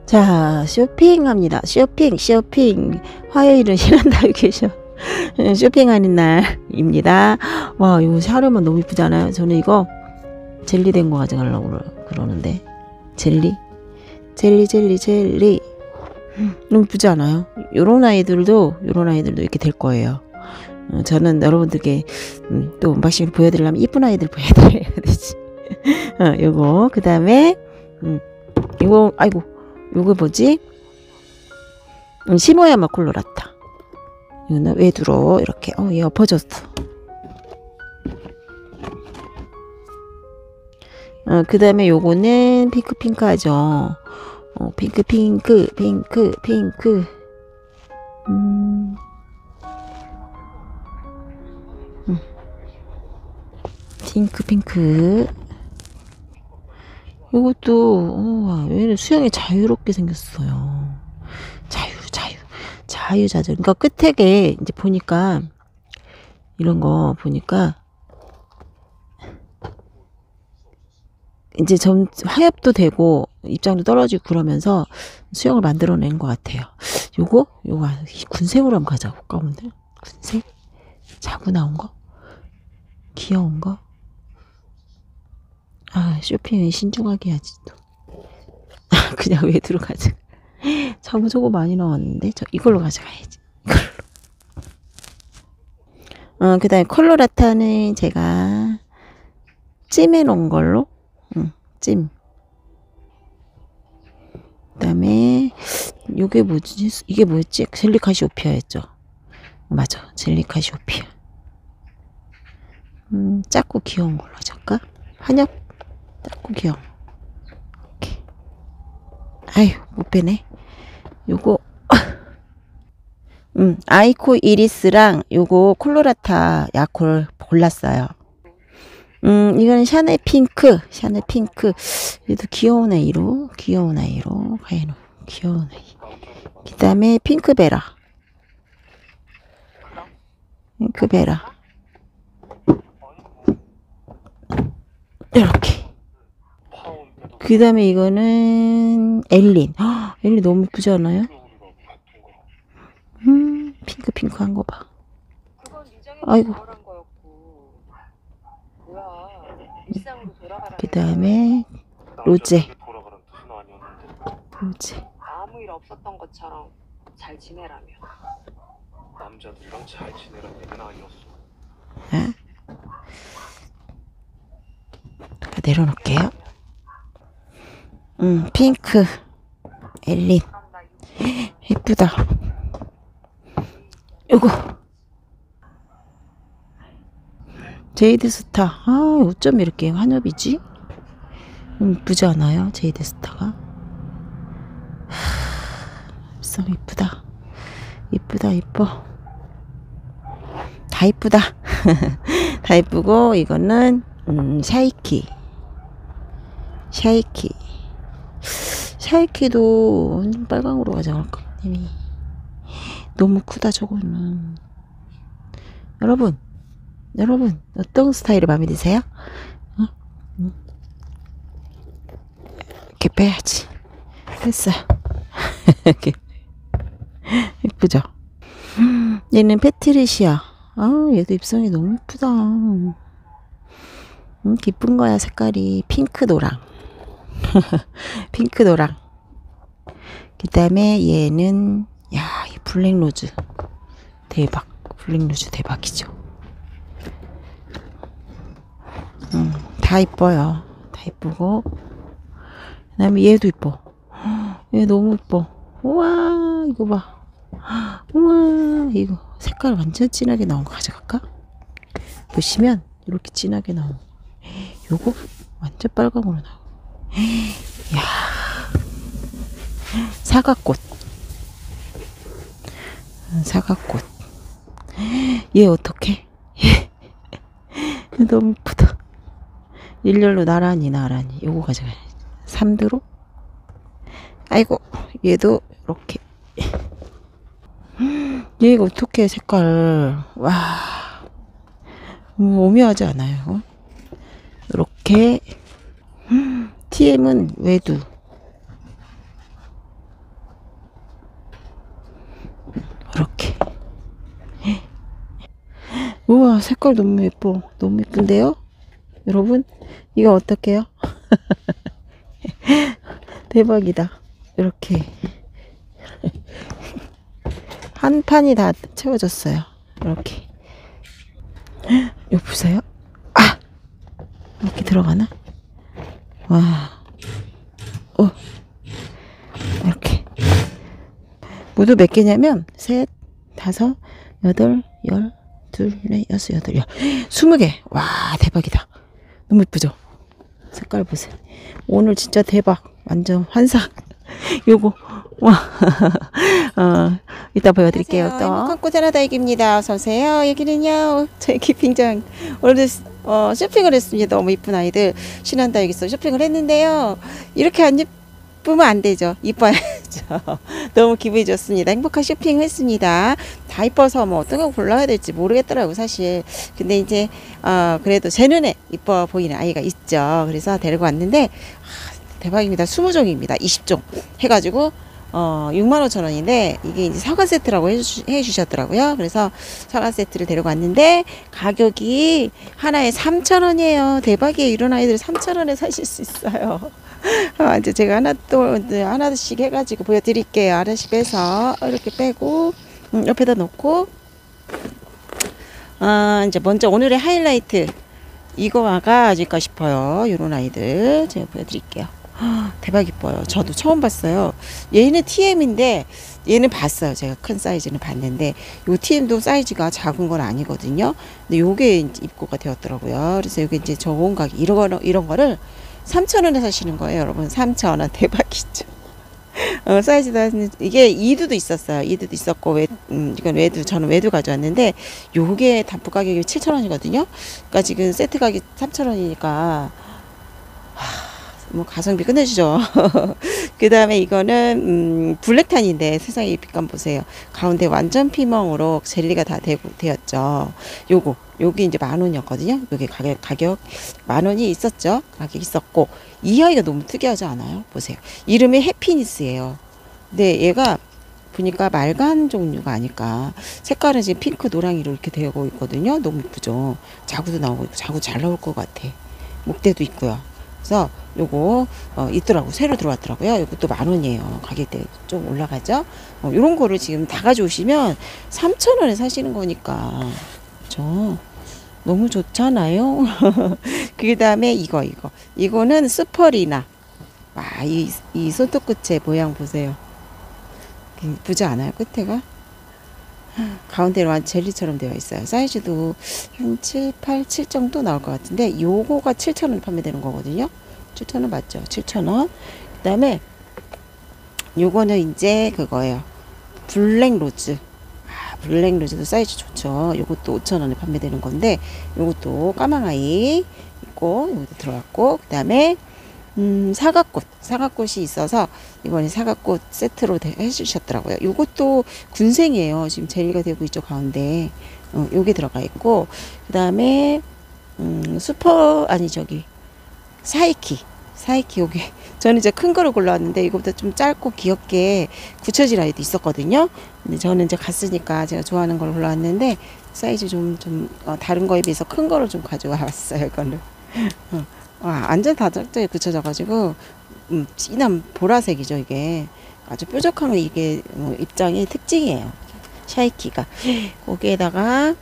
자, 쇼핑합니다. 쇼핑. 화요일은 시간다유 계셔. 쇼핑하는 날입니다. 와, 이거 샤르면 너무 이쁘잖아요. 저는 이거 젤리 된 거 가져가려고 그러는데. 젤리. 너무 이쁘지 않아요? 요런 아이들도 이렇게 될 거예요. 저는 여러분들께 또 언박싱을 보여드리려면 이쁜 아이들 보여드려야 되지. 요거 그 다음에 이거 아이고 요거 뭐지? 시모야마 콜로라타. 이거는 외두로 이렇게 얘 엎어졌어. 그 다음에 요거는 핑크 하죠. 핑크 요것도 얘는 수영이 자유롭게 생겼어요. 자유자재. 그러니까 끝에게 이제 보니까 이런 거 보니까 이제 화협도 되고 입장도 떨어지고 그러면서 수영을 만들어낸 것 같아요. 요거 군색으로 한번 가져볼까 오늘? 군색? 자고 나온 거? 귀여운 거? 쇼핑은 신중하게 해야지 또. 그냥 왜 들어가지? 저거 많이 나왔는데 이걸로 가져가야지. 그 다음에 콜로라타는 제가 찜해 놓은 걸로 찜. 그 다음에 요게 뭐지? 이게 뭐였지? 젤리 카시오피아였죠. 맞아, 젤리 카시오피아. 작고 귀여운 걸로 하자까? 한엽 작고 귀여워. 이렇게. 아유 못 빼네. 요거 아이코 이리스랑 요거 콜로라타 야콜 골랐어요. 이거는 샤넬 핑크. 얘도 귀여운 아이로 가야노. 귀여운 아이. 그 다음에 핑크베라. 이렇게. 그 다음에 이거는 엘린. 엘린 너무 예쁘지 않아요? 핑크 한 거 봐. 아이고. 그 다음에 로제. 아무 일 없었던 것처럼 잘 지내라며. 남자들이랑 잘 지내라는 얘기는 아니었어. 내려놓을게요. 핑크 엘린 예쁘다. 요거 제이드스타. 어쩜 이렇게 환엽이지? 이쁘지 않아요? 제이드스타가 참 이쁘다. 이뻐. 다 이쁘다. 다 이쁘고 이거는 샤이키도 완전 빨강으로 가져갈까? 너무 크다 저거는. 여러분 어떤 스타일이 마음에 드세요? 이렇게 빼야지. 됐어요. 예쁘죠? 얘는 페트리시아. 얘도 입성이 너무 예쁘다. 기쁜 거야. 색깔이 핑크 노랑. 그 다음에 얘는 이 블랙로즈 대박. 대박이죠. 다 이뻐요. 다 이쁘고. 그 다음에 얘도 이뻐. 얘 너무 이뻐. 우와 이거 봐. 우와 이거 색깔 완전 진하게 나온 거 가져갈까? 보시면 이렇게 진하게 나온 요거 완전 빨강으로 나오고. 이야 사과꽃. 얘 어떡해? 너무 이쁘다. 일렬로 나란히 요거 가져가야지. 3드로. 아이고 얘도 이렇게. 얘가 어떡해 색깔. 와 오묘하지 않아요? 이렇게 TM은 외두. 색깔 너무 예뻐. 너무 예쁜데요? 여러분, 이거 어떡해요? 대박이다. 이렇게. 한 판이 다 채워졌어요. 이렇게. 이거 보세요. 아! 이렇게 들어가나? 와. 이렇게. 모두 몇 개냐면, 셋, 다섯, 여덟, 열, 둘, 넷, 여섯, 여덟, 열. 20개. 와, 대박이다. 너무 예쁘죠? 색깔 보세요. 오늘 진짜 대박. 완전 환상. 요거. 와. 이따 보여드릴게요. 또. 행복한 꽃하나다육입니다. 어서오세요. 여기는요, 저희 키핑장. 오늘도 쇼핑을 했습니다. 너무 이쁜 아이들. 신한다육에서 쇼핑을 했는데요. 이렇게 안 예쁘면 안 되죠. 이뻐야죠. 너무 기분이 좋습니다. 행복한 쇼핑을 했습니다. 다 이뻐서 뭐 어떤 거 골라야 될지 모르겠더라고, 사실. 근데 이제, 그래도 제 눈에 이뻐 보이는 아이가 있죠. 그래서 데리고 왔는데, 대박입니다. 20종입니다. 20종 해가지고 65,000원인데 이게 이제 사과 세트라고 해주셨더라고요. 그래서 사과 세트를 데리고 왔는데 가격이 하나에 3,000원이에요. 대박이에요. 이런 아이들 3,000원에 사실 수 있어요. 이제 제가 하나씩 해가지고 보여드릴게요. 하나씩 빼서 이렇게 빼고 옆에다 놓고 이제 먼저 오늘의 하이라이트 이거 와가질까 싶어요. 이런 아이들 제가 보여드릴게요. 대박 이뻐요. 저도 처음 봤어요. 얘는 TM인데 얘는 봤어요. 제가 큰 사이즈는 봤는데 요 TM도 사이즈가 작은 건 아니거든요. 근데 요게 입고가 되었더라고요. 그래서 요게 이제 저온 가격 이런 거를 3,000원에 사시는 거예요, 여러분. 3,000원 대박이죠. 사이즈도 이게 2두도 있었어요. 2두도 있었고 이건 외두 저는 외두 가져왔는데 요게 단품 가격이 7,000원이거든요. 그러니까 지금 세트 가격 3,000원이니까 뭐 가성비 끝내주죠. 그 다음에 이거는 블랙탄인데 세상에 이 빛감 보세요. 가운데 완전 피멍으로 젤리가 다 되었죠. 요게 이제 10,000원이었거든요. 요게 가격 10,000원이 있었죠. 가격 있었고 이 아이가 너무 특이하지 않아요? 보세요. 이름이 해피니스예요. 근데 얘가 보니까 말간 종류가 아닐까. 색깔은 지금 핑크 노랑이로 이렇게 되고 있거든요. 너무 예쁘죠. 자구도 나오고 있고 자구 잘 나올 것 같아. 목대도 있고요. 그래서 요거 있더라고. 새로 들어왔더라고요. 요것도 10,000원이에요. 가격대 좀 올라가죠. 요런 거를 지금 다 가져오시면 3,000원에 사시는 거니까 그렇죠. 너무 좋잖아요. 그 다음에 이거는 스퍼리나. 이 손톱끝의 모양 보세요. 예쁘지 않아요? 끝에가 가운데로 한 젤리처럼 되어 있어요. 사이즈도 한 7, 8, 7 정도 나올 것 같은데 요거가 7,000원 판매되는 거거든요. 7,000원 맞죠? 7,000원. 그 다음에 요거는 이제 그거예요. 블랙로즈. 블랙로즈도 사이즈 좋죠. 요것도 5,000원에 판매되는 건데 요것도 까망아이 있고 요것도 들어갔고 그 다음에 사과꽃이 있어서 이번에 사과꽃 세트로 해주셨더라고요. 요것도 군생이에요. 지금 젤리가 되고 있죠. 가운데 요게 들어가 있고 그 다음에 사이키 요게 저는 이제 큰 거를 골라왔는데 이거보다 좀 짧고 귀엽게 굳혀진 아이도 있었거든요. 근데 저는 이제 갔으니까 제가 좋아하는 걸 골라왔는데 사이즈 좀 다른 거에 비해서 큰 거를 좀 가져와 왔어요. 이거를 완전 다작자에 굳혀져가지고 진한 보라색이죠. 이게 아주 뾰족한 이게 입장의 특징이에요. 샤이키가 거기에다가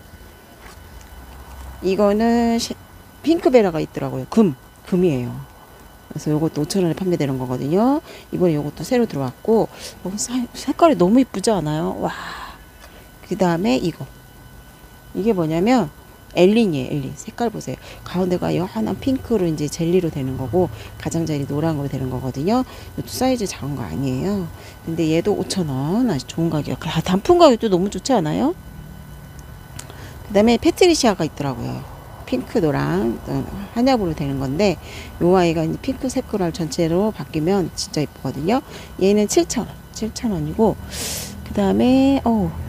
이거는 핑크베라가 있더라고요. 금이에요. 그래서 요것도 5,000원에 판매되는 거거든요. 이번에 요것도 새로 들어왔고 색깔이 너무 이쁘지 않아요? 와. 그 다음에 이게 뭐냐면 엘린이에요. 엘린. 색깔 보세요. 가운데가 연한 핑크로 이제 젤리로 되는 거고 가장자리 노랑으로 되는 거거든요. 이것도 사이즈 작은 거 아니에요. 근데 얘도 5,000원. 아주 좋은 가격. 단품 가격도 너무 좋지 않아요? 그 다음에 패트리시아가 있더라고요. 핑크 노랑 한약으로 되는 건데 요 아이가 이제 핑크 색깔 전체로 바뀌면 진짜 예쁘거든요. 얘는 7,000원. 7,000원이고 그 다음에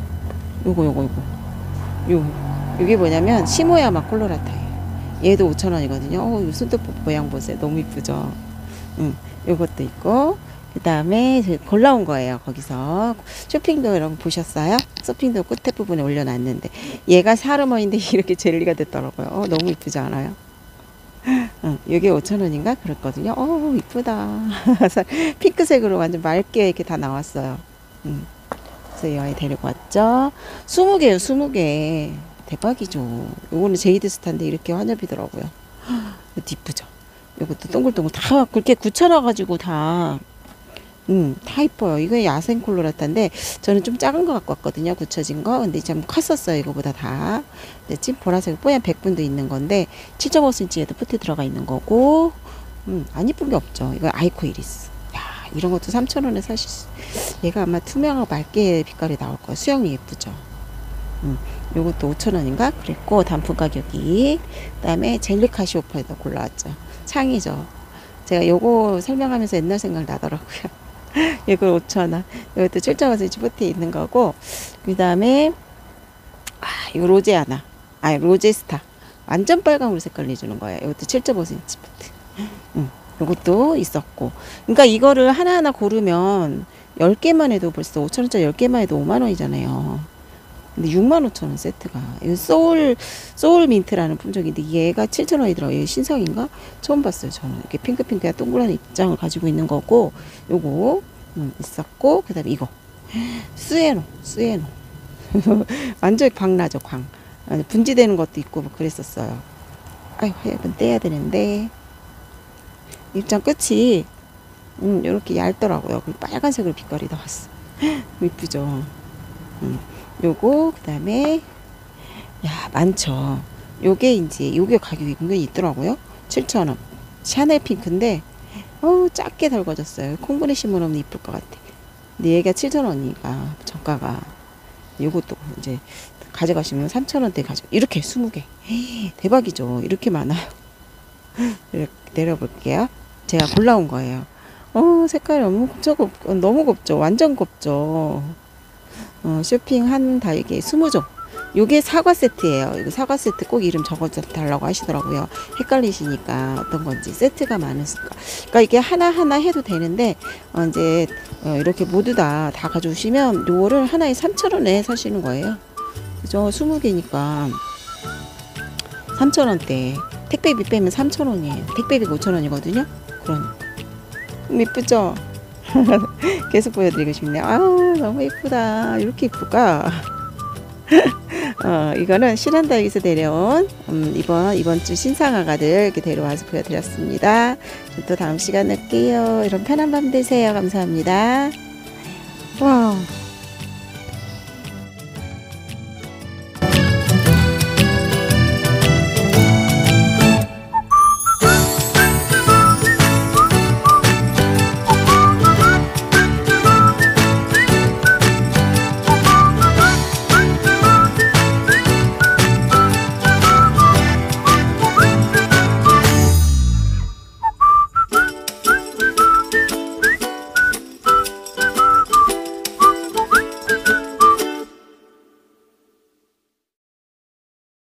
요게 뭐냐면 시모야마 콜로라타예요. 얘도 5,000원이거든요. 요 손톱 모양 보세요. 너무 이쁘죠. 요것도 있고 그 다음에 골라온 거예요. 거기서 쇼핑도 여러분 보셨어요? 쇼핑도 끝에 부분에 올려놨는데 얘가 사르머인데 이렇게 젤리가 됐더라고요. 너무 이쁘지 않아요? 이게 5,000원인가 그랬거든요. 이쁘다. 핑크색으로 완전 맑게 이렇게 다 나왔어요. 그래서 이 아이 데리고 왔죠. 20개요, 20개. 대박이죠. 요거는 제이드 스타인데 이렇게 환엽이더라고요. 이것도 이쁘죠. 요것도 동글동글 다 그렇게 굳혀놔가지고 다 이뻐요. 이거 야생 콜로라타인데 저는 좀 작은 거 갖고 왔거든요. 굳혀진 거. 근데 좀 컸었어요. 이거보다 다. 찐 보라색 뽀얀 100분도 있는 건데 7.5cm에도 푸트 들어가 있는 거고 안 이쁜 게 없죠. 이거 아이코 이리스. 야, 이런 것도 3,000원에 사실 수. 얘가 아마 투명하고 맑게 빛깔이 나올 거예요. 수영이 예쁘죠. 요것도 5,000원인가? 그랬고 단품 가격이. 그다음에 젤리 카시오퍼에도 골라왔죠. 창이죠. 제가 요거 설명하면서 옛날 생각 나더라고요. 이거 5,000원. 이것도 7.5cm 푸트에 있는 거고. 그 다음에 이거 로제아나. 로제스타. 완전 빨강으로 색깔 내주는 거예요. 이것도 7.5cm 푸트. 이것도 있었고. 그러니까 이거를 하나하나 고르면 10개만 해도 벌써 5,000원짜리 10개만 해도 5만원이잖아요. 근데 65,000원 세트가. 이거 소울 민트라는 품종인데 얘가 7,000원이더라고요. 얘 신상인가? 처음 봤어요. 저는. 이렇게 핑크핑크한 동그란 입장을 가지고 있는 거고, 요거 있었고, 그 다음에 이거 수에노. 완전 광나죠, 광. 분지되는 것도 있고 뭐 그랬었어요. 아유, 화엽은 떼야 되는데 입장 끝이 요렇게 얇더라고요. 빨간색으로 빛깔이 나왔어. 이쁘죠. 요거 그 다음에 야 많죠. 요게 가격이 굉장히 있더라고요. 7,000원. 샤넬 핑크인데 작게 달궈졌어요. 콩분에 심으면 이쁠 것 같아. 근데 얘가 7,000원이니까 정가가. 요것도 이제 가져가시면 3,000원대 이렇게 20개. 대박이죠. 이렇게 많아요. 이렇게 내려볼게요. 제가 골라온 거예요. 색깔이 너무 곱죠. 완전 곱죠. 쇼핑한 다이게 20종. 요게 사과 세트예요. 이거 사과 세트 꼭 이름 적어달라고 하시더라고요. 헷갈리시니까 어떤 건지 세트가 많으니까. 그러니까 이게 하나하나 해도 되는데 이제 이렇게 모두 다 가져오시면 요거를 하나에 3,000원에 사시는 거예요. 그죠? 20개니까 3,000원대. 택배비 빼면 3,000원이에요. 택배비가 5,000원이거든요. 그러니까 이쁘죠? 계속 보여드리고 싶네요. 너무 예쁘다. 이렇게 예쁠까? 이거는 신한다육에서 데려온 이번 주 신상아가들 이렇게 데려와서 보여드렸습니다. 또 다음 시간에 뵐게요. 이런 편한 밤 되세요. 감사합니다. 와우.